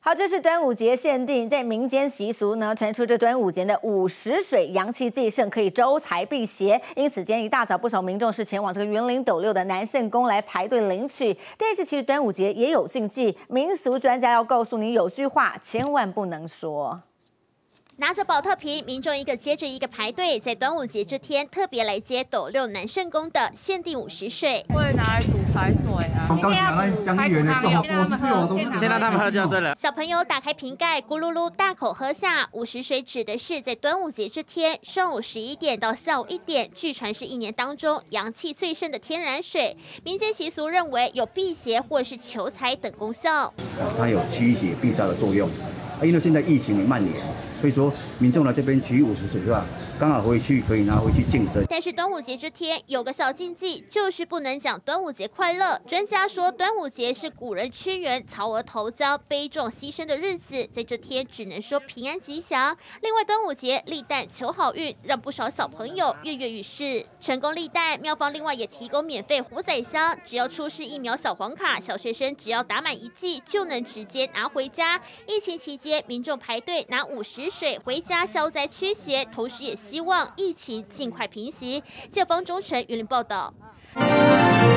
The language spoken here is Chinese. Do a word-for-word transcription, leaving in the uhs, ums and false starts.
好，这是端午节限定，在民间习俗呢传出这端午节的午时水阳气最盛，可以招财辟邪，因此今天一大早不少民众是前往这个云林斗六的南圣宫来排队领取。但是其实端午节也有禁忌，民俗专家要告诉你，有句话千万不能说。 拿着保特瓶，民众一个接着一个排队，在端午节这天特别来接斗六南圣宫的限定午时水。 会拿来煮财水啊！ 刚刚来江议员的叫先让他们喝就对了。 小朋友打开瓶盖，咕噜噜大口喝下。午时水指的是在端午节这天上午十一点到下午一点，据传是一年当中阳气最盛的天然水。民间习俗认为有辟邪或是求财等功效。 它有驱邪避煞的作用。 因为现在疫情也蔓延，所以说民众来这边取午时水的话，刚好回去可以拿回去净身。 但是端午节这天有个小禁忌，就是不能讲端午节快乐。专家说，端午节是古人屈原曹娥投江、悲壮牺牲的日子，在这天只能说平安吉祥。另外，端午节立蛋求好运，让不少小朋友跃跃欲试。成功立蛋，庙方另外也提供免费虎仔箱，只要出示疫苗小黄卡，小学生只要打满一剂就能直接拿回家。疫情期间， 民众排队拿午时水回家消灾驱邪，同时也希望疫情尽快平息。借方中诚云林报道。